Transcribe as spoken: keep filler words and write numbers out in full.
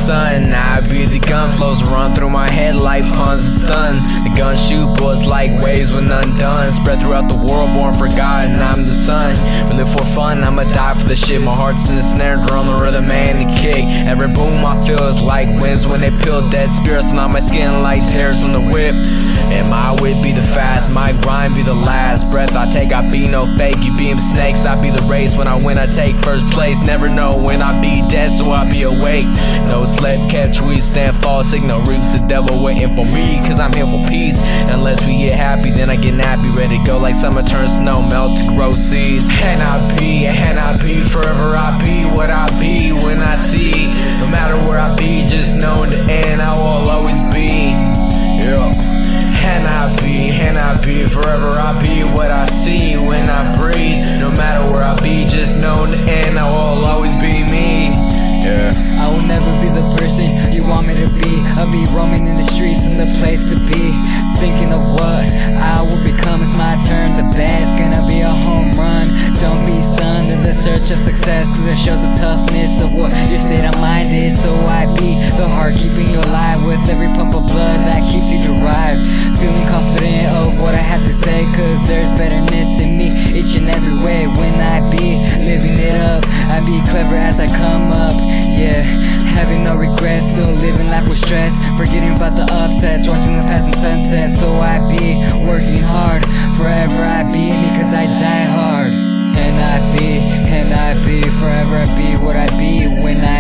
sun. I be the gun flows run through my head like puns and stun. The gun shoot bullets like waves when undone. Spread throughout the world, born for God, and I'm the sun. We live for fun, I'ma die for the shit. My heart's in the snare drum, the rhythm and the kick. Every boom I feel is like winds when they peel dead spirits on my skin like tears on the whip. And my wit be the fast, my grind be the last breath I take. I be no fake, you being snakes, I be the race. When I win I take first place, never know when I be dead, so I be awake. No slept, kept tweets, stand false, signal reaps. The devil waiting for me, cause I'm here for peace. Unless we get happy, then I get nappy, ready to go like summer turns snow, melt to grow seeds. And I be, and I be, forever I be what I be when I see. No matter where I be, just know in the end I will always be. Yeah. And I be, and I be, forever I be what I see when I breathe. No matter where I be, just know in the end I will always be me. Yeah. I will never be the person you want me to be. I'll be roaming in the streets and the place to be. Thinking of what I will become, it's my turn. The bat's gonna be a home run. Don't be stunned in the search of success, cause it shows the toughness of what your state of mind is. So I be the heart keeping you alive with every pump of blood that keeps you derived. Feeling confident of what I have to say, cause there's betterness in me each and every way. When I be living it up, I be clever as I come up. Yeah, having no regrets, still living life with stress, forgetting about the upsets, watching the passing sunset. So I be working hard, forever I be me cause I die hard. And I be, and I be, forever I be what I be when I